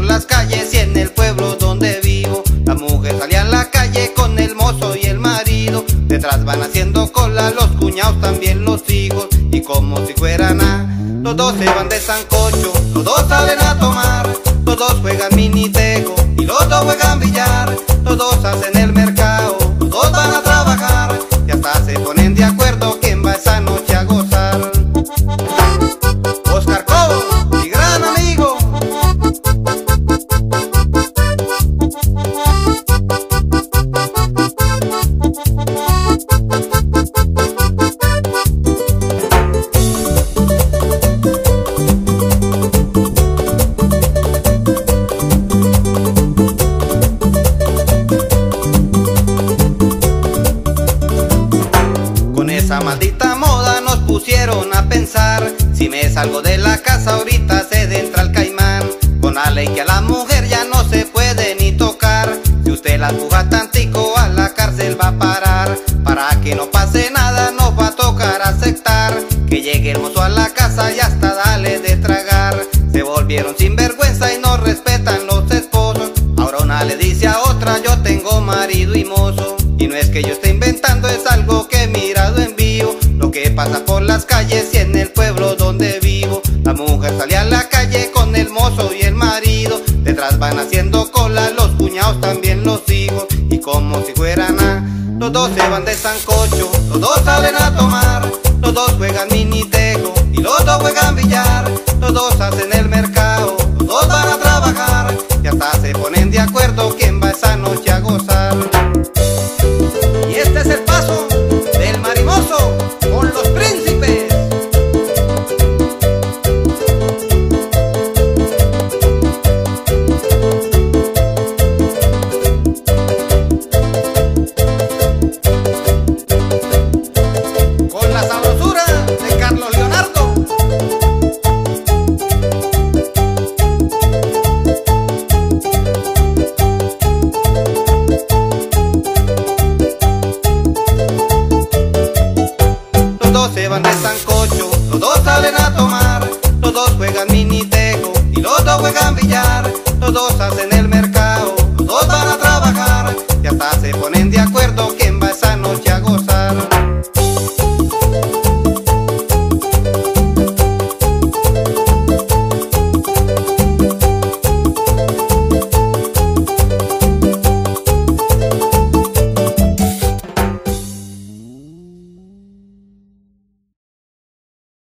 por las calles y en el pueblo donde vivo. La mujer salía a la calle con el mozo y el marido. Detrás van haciendo cola los cuñados, también los hijos. Y como si fuera nada, los dos se van de sancocho, los dos salen a tomar. Los dos juegan minitejo y los dos juegan billar. Los dos hacen el mercado, los dos van a trabajar. Y hasta se ponen de acuerdo quién va esa noche a gozar. Oscar Cobo, mi gran amigo. Esa maldita moda nos pusieron a pensar: si me salgo de la casa ahorita se entra el caimán. Con la ley que a la mujer ya no se puede ni tocar. Si usted la empuja tantico a la cárcel va a parar. Para que no pase nada nos va a tocar aceptar que llegue el mozo a la casa y hasta dale de tragar. Se volvieron sinvergüenza y no respetan los esposos. Ahora una le dice a otra: yo tengo marido y mozo. Y no es que yo esté inventando, es algo que he mirado en vivo. Lo que pasa por las calles y en el pueblo donde vivo. La mujer sale a la calle con el mozo y el marido. Detrás van haciendo cola los cuñados, también los hijos. Y como si fuera nada, los dos se van de sancocho, los dos salen a tomar. Los dos juegan minitejo y los dos juegan billar. Los dos hacen el mercado, los dos van a trabajar. Y hasta se ponen de acuerdo quién va esa noche a gozar. Y este es el paso del marimoso con los príncipes. Con la sabrosura de Carlos Leonardo. Los dos se van de sancocho, los dos salen a tomar.